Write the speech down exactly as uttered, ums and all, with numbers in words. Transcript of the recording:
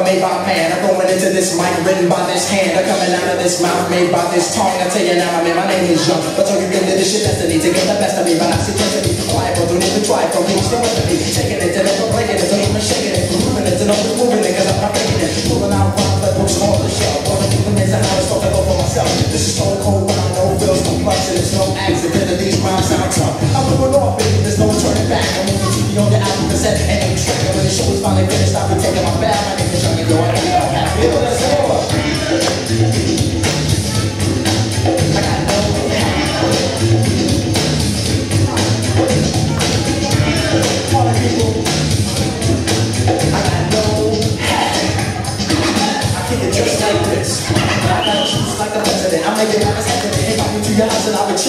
made by man. I'm going into this mic written by this hand. I'm coming out of this mouth made by this tongue. I tell you now, my man, my name is Young. But so you can do this shit destiny to get the best of me. But I see to be quiet, but don't even try for me. Still with me, taking it to never breaking it, don't even shaking it, moving it to no moving it, cause I'm not faking it. Moving out rhymes like books on the shelf. All the people is and I was supposed to go for myself. This is so cold when I know it feels complex and it's no accident that these rhymes sound tough. I'm moving off, baby, there's no turning back. I'm moving T V on the album cassette and eight track. And when the show is finally finished, I'll be taking my bow. My name is Young and yo, I ain't no happy. Let's go. I got no all the people, I got no hat. I kick it just like this. I got juice like the president. I make it like a second. If I come to your house and I would